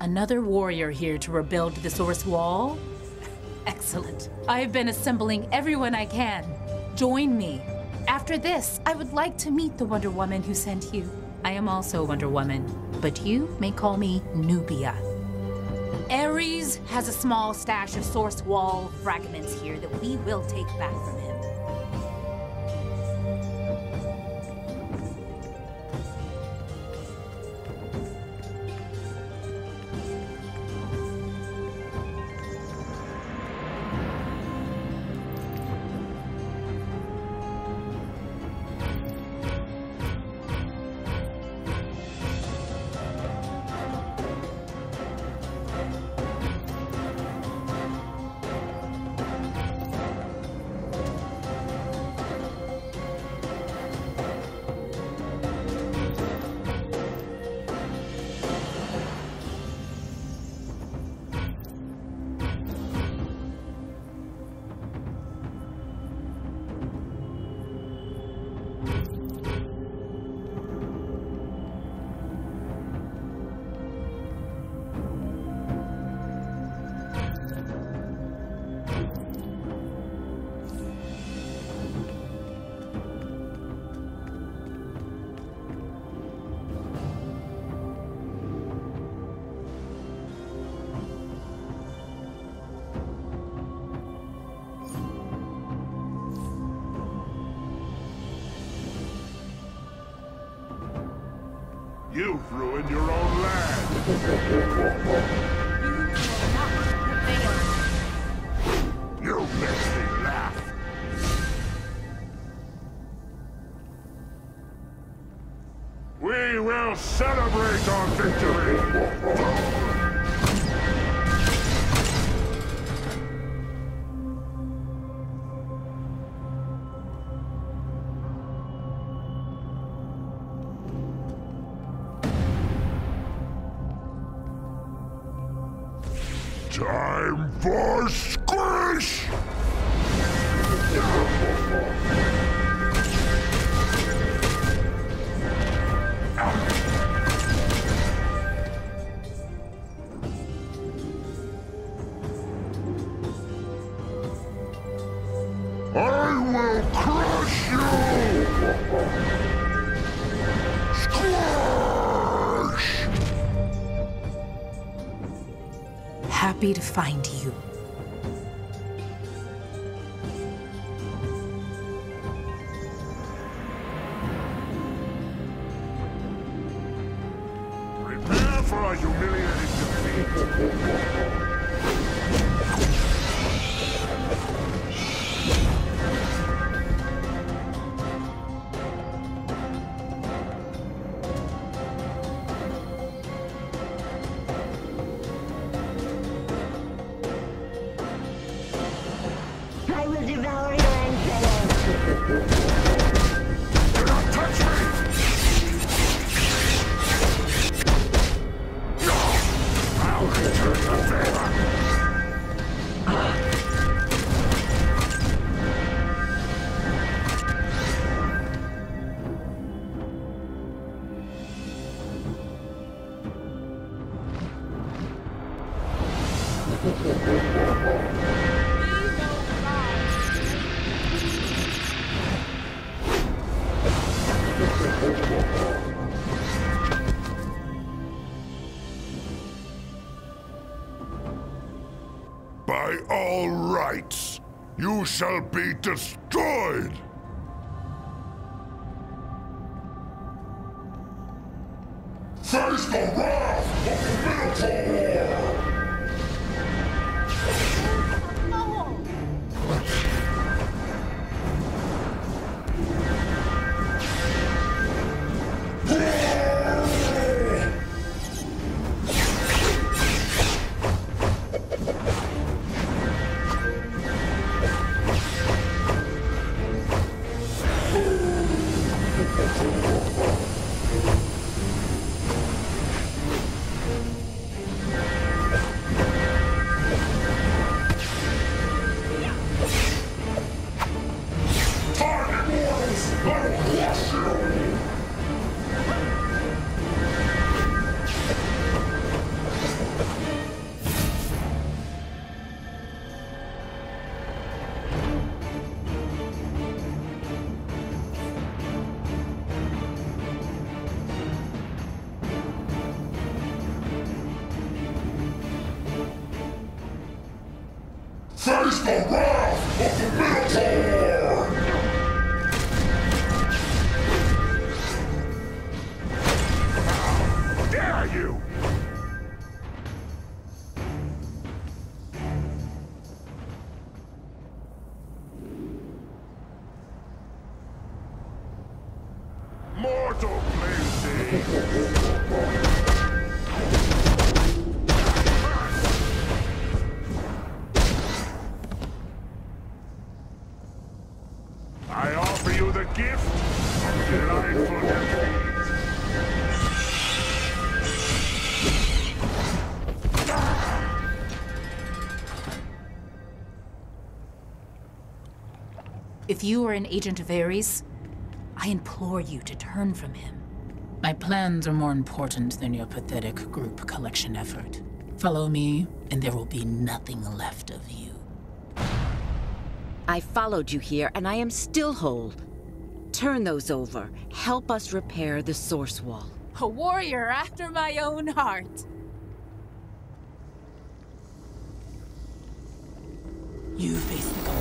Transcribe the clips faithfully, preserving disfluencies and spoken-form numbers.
Another warrior here to rebuild the source wall? Excellent. I have been assembling everyone I can. Join me. After this, I would like to meet the Wonder Woman who sent you. I am also Wonder Woman, but you may call me Nubia. Ares has a small stash of source wall fragments here that we will take back from him. You've ruined your own land! You make me laugh! We will celebrate our victory! Time for squish! I will crush you! Squish! Happy to find you. Prepare for a humiliating defeat. I will devour your entrails. Do not touch me! I'll return the favor! By all rights, you shall be destroyed! Face the wrath of the Minotaur! Face the wrath of the Minotaur! How dare you! Mortal plays thee! I offer you the gift of delightful defeat. If you are an agent of Ares, I implore you to turn from him. My plans are more important than your pathetic group collection effort. Follow me, and there will be nothing left of you. I followed you here, and I am still whole. Turn those over. Help us repair the source wall. A warrior after my own heart. You face the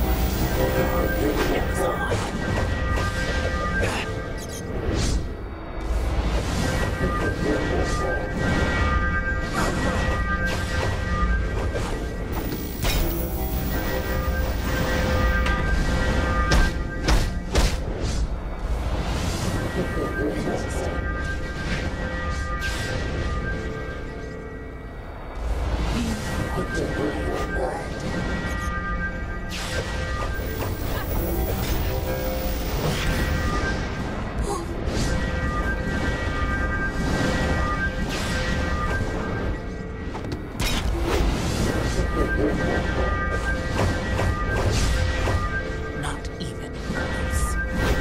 Not even close.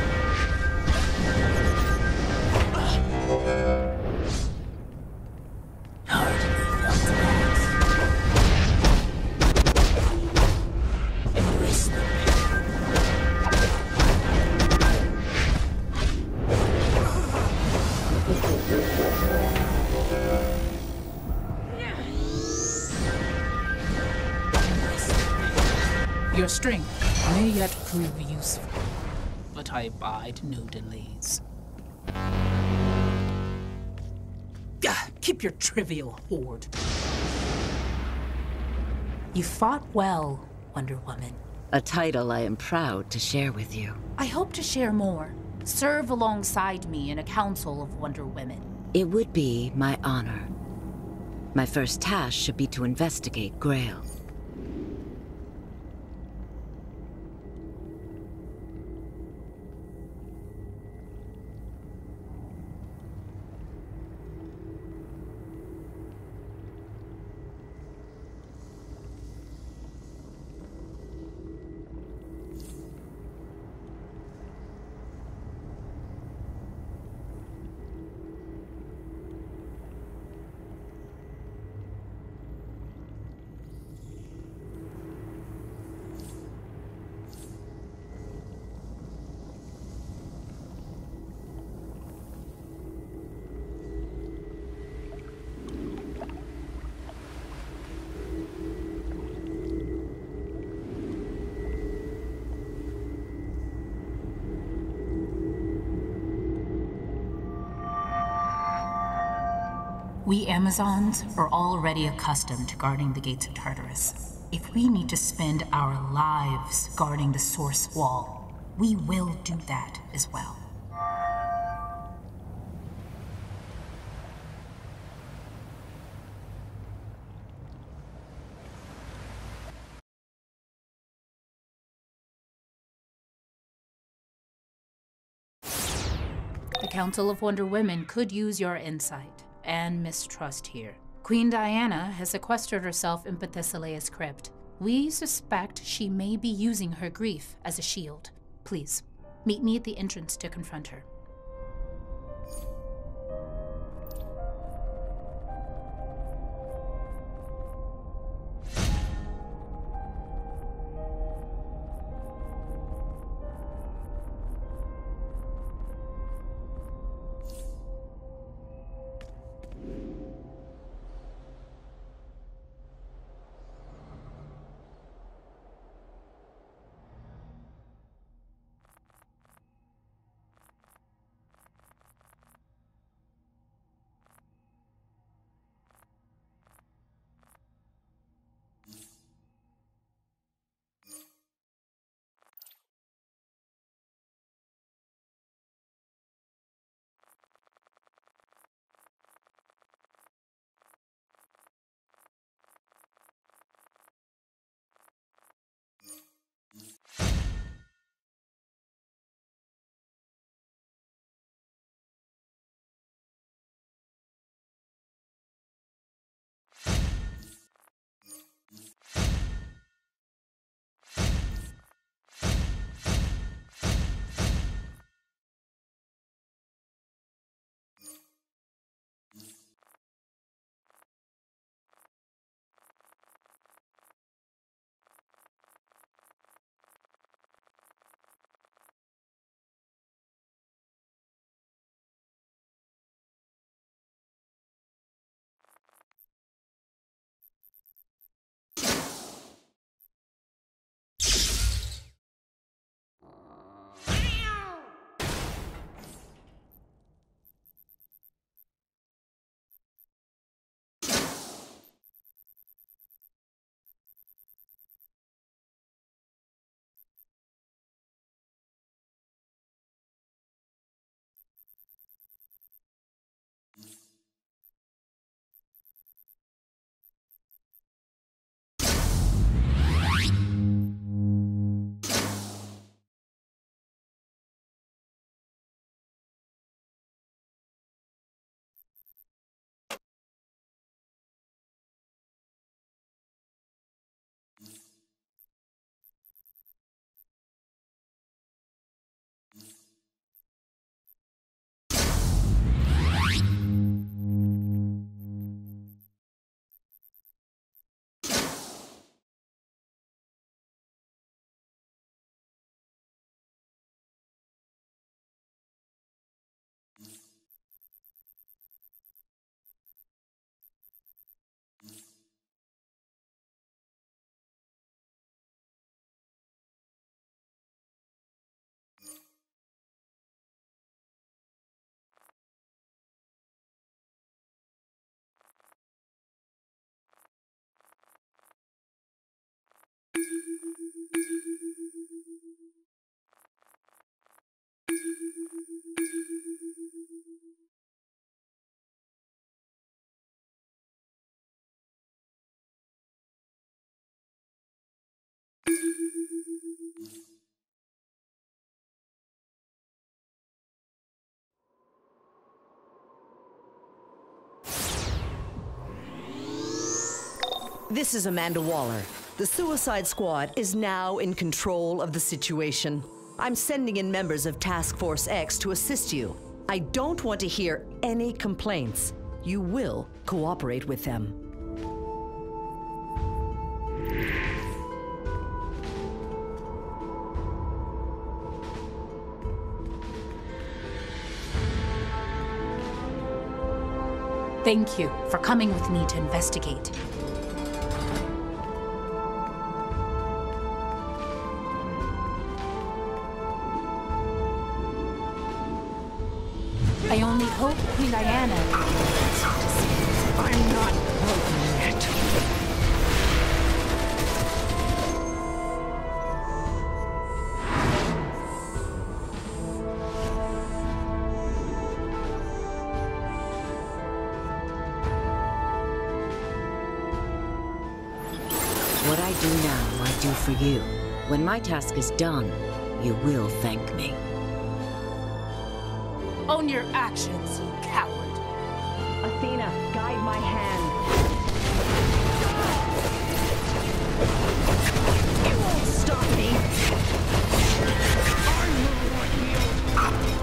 Hardly felt that. Embrace them. Your strength may yet prove useful, but I abide no delays. Ah, keep your trivial hoard. You fought well, Wonder Woman. A title I am proud to share with you. I hope to share more. Serve alongside me in a council of Wonder Women. It would be my honor. My first task should be to investigate Grail. We Amazons are already accustomed to guarding the gates of Tartarus. If we need to spend our lives guarding the source wall, we will do that as well. The Council of Wonder Women could use your insight and mistrust here. Queen Diana has sequestered herself in Penthesileia's crypt. We suspect she may be using her grief as a shield. Please, meet me at the entrance to confront her. This is Amanda Waller. The Suicide Squad is now in control of the situation. I'm sending in members of Task Force X to assist you. I don't want to hear any complaints. You will cooperate with them. Thank you for coming with me to investigate. I only hope Queen Diana... I'm not broken yet. What I do now, I do for you. When my task is done, you will thank me. Own your actions, you coward. Athena, guide my hand. You won't stop me! I will not yield.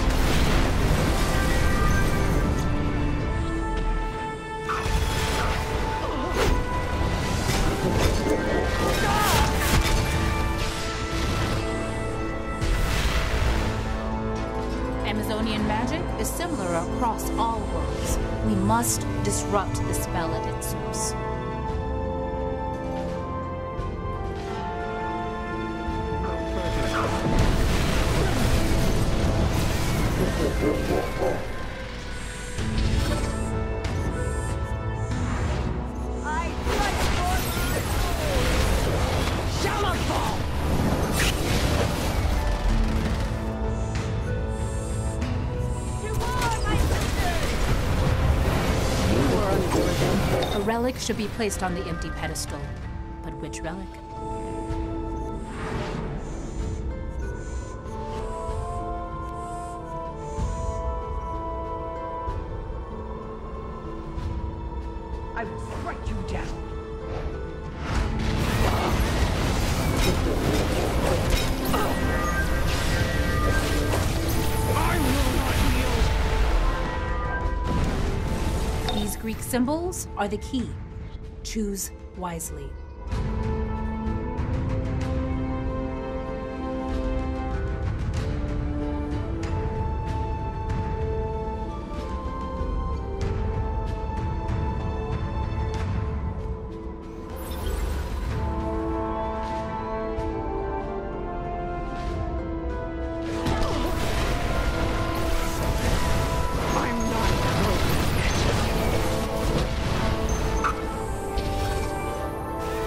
Amazonian magic is similar across all worlds. We must disrupt the spell at its source. I fight for my soul! Shall not fall! To war, my sisters! A relic should be placed on the empty pedestal. But which relic? I will strike you down. I will not yield. These Greek symbols are the key. Choose wisely. I'm not broken yet.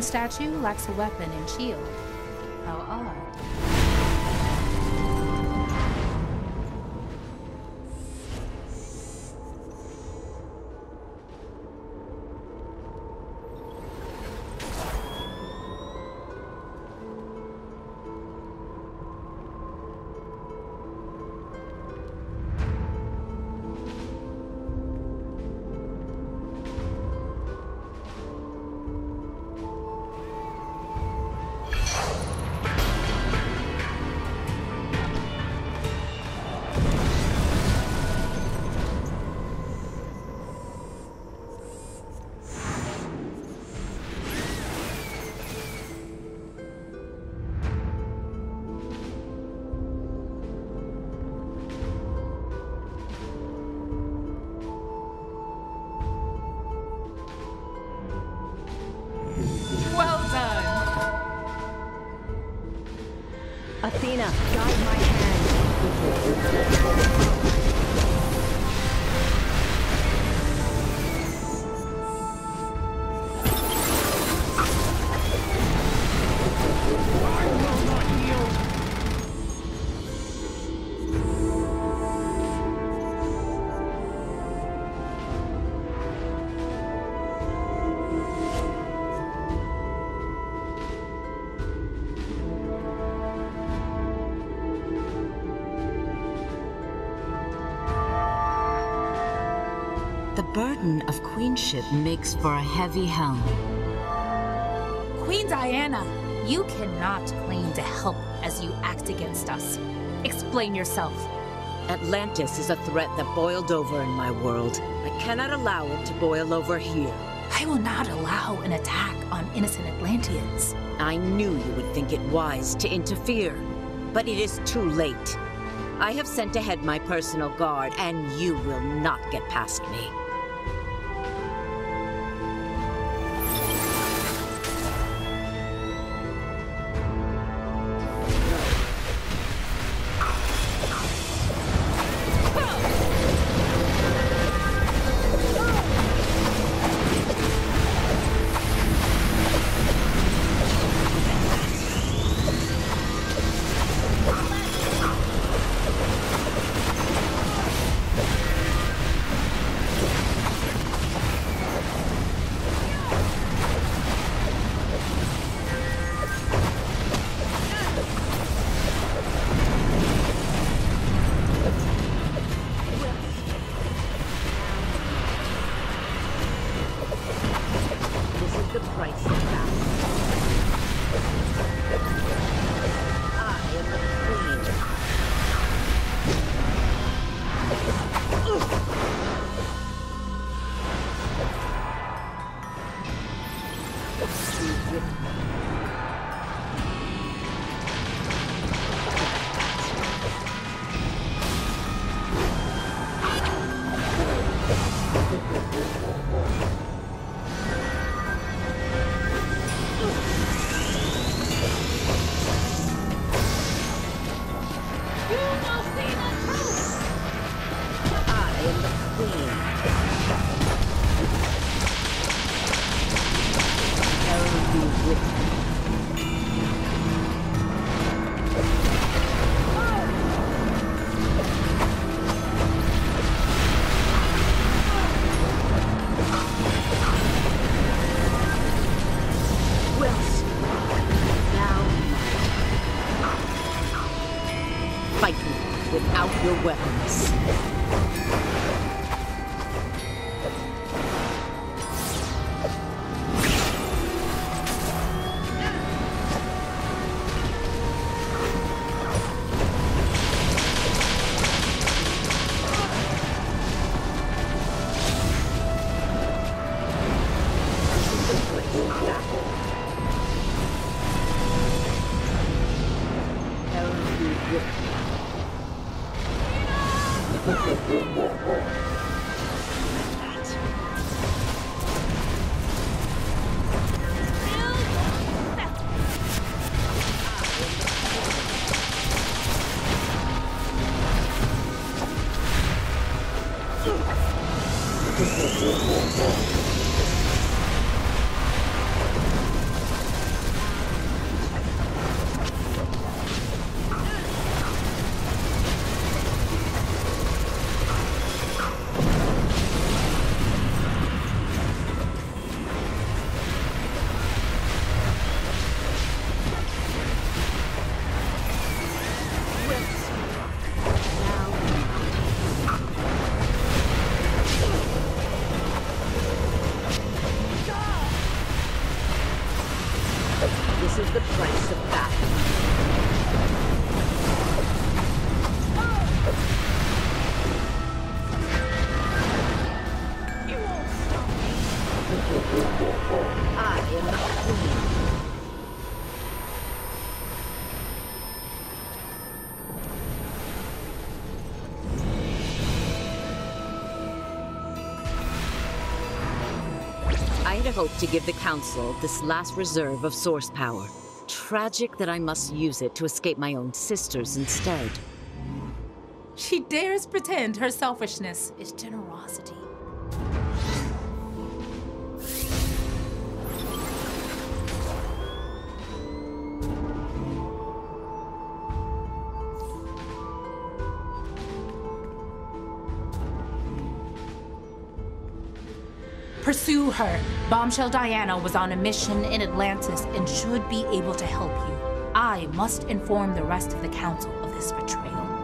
statue lacks a weapon and shield. How odd. Athena, guide my hand. The burden of queenship makes for a heavy helm. Queen Diana, you cannot claim to help as you act against us. Explain yourself. Atlantis is a threat that boiled over in my world. I cannot allow it to boil over here. I will not allow an attack on innocent Atlanteans. I knew you would think it wise to interfere, but it is too late. I have sent ahead my personal guard, and you will not get past me. Your weapons. had hoped to give the Council this last reserve of source power. Tragic that I must use it to escape my own sisters instead. She dares pretend her selfishness is generosity. Pursue her. Bombshell Diana was on a mission in Atlantis and should be able to help you. I must inform the rest of the Council of this betrayal.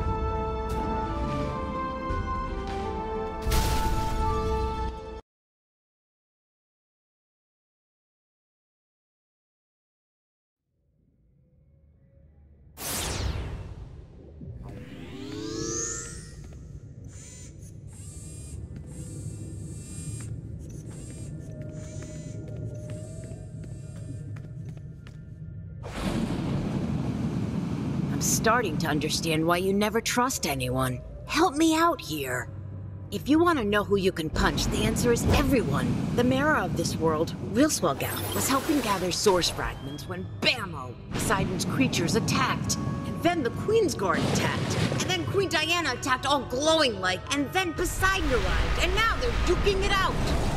Starting to understand why you never trust anyone. Help me out here. If you want to know who you can punch, the answer is everyone. The Mara of this world, Rilswelgal, was helping gather source fragments when bammo! Poseidon's creatures attacked. And then the Queen's Guard attacked. And then Queen Diana attacked all glowing like, and then Poseidon arrived. And now they're duking it out.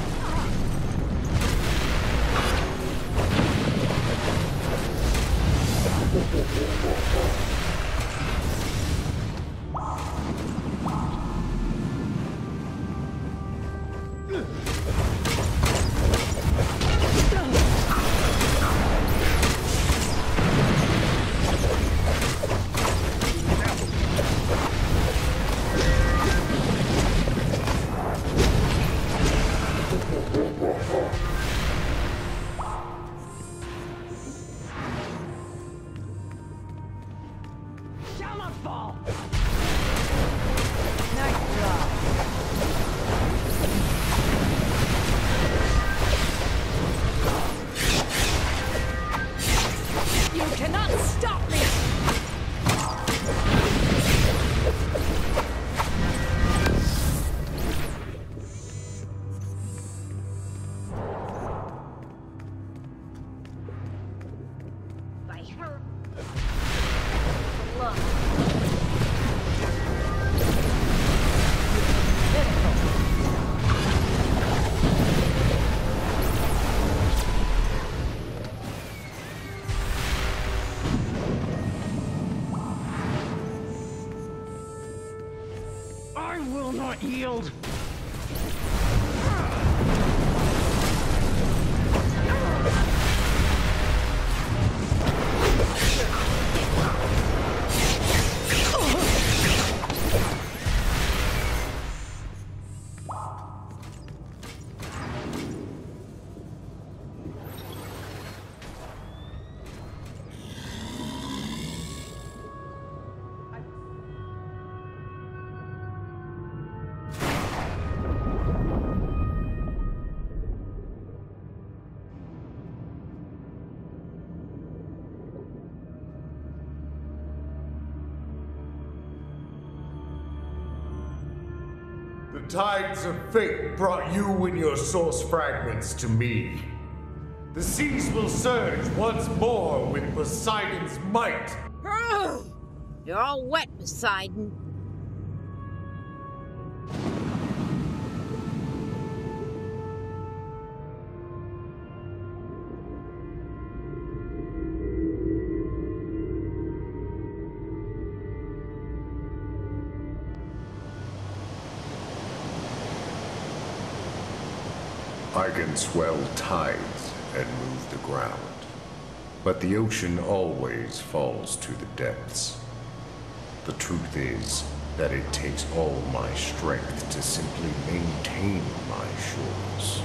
Yield! The tides of fate brought you and your source fragments to me. The seas will surge once more with Poseidon's might. You're all wet, Poseidon. I can swell tides and move the ground, but the ocean always falls to the depths. The truth is that it takes all my strength to simply maintain my shores.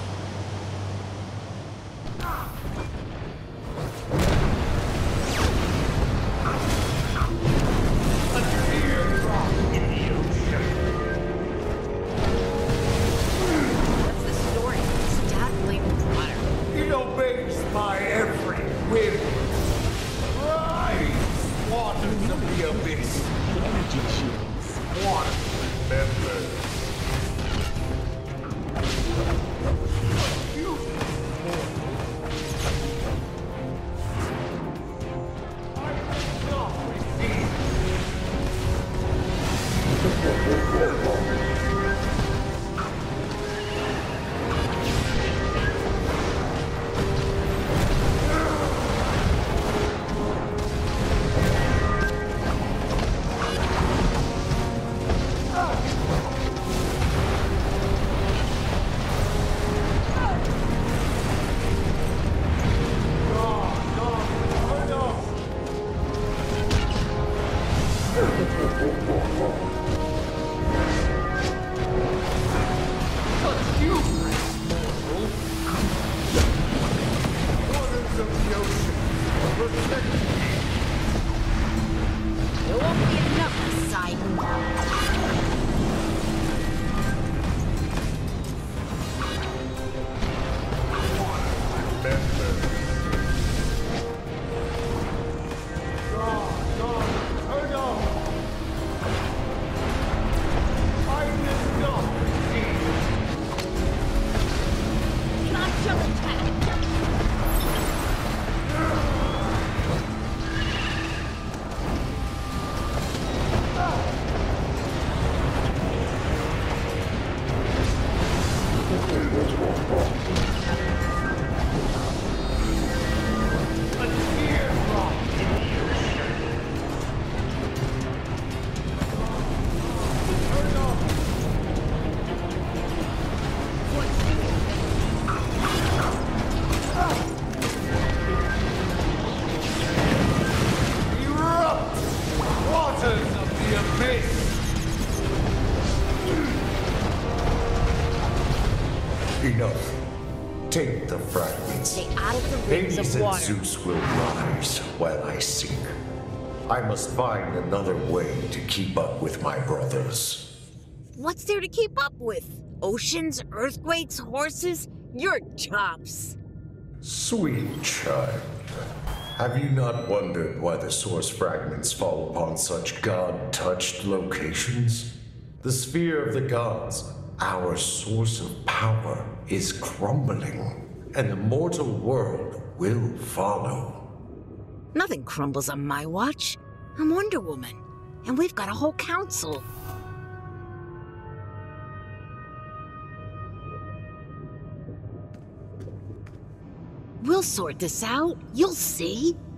Waters of the ocean, protect me. There won't be enough, Poseidon. Enough. Take the fragments. Stay out of the rings Hades of and water. Zeus will rise while I sink. I must find another way to keep up with my brothers. What's there to keep up with? Oceans, earthquakes, horses? You're tops. Sweet child, have you not wondered why the source fragments fall upon such god-touched locations? The sphere of the gods, our source of power, is crumbling, and the mortal world will follow. Nothing crumbles on my watch. I'm Wonder Woman, and we've got a whole council. We'll sort this out. You'll see.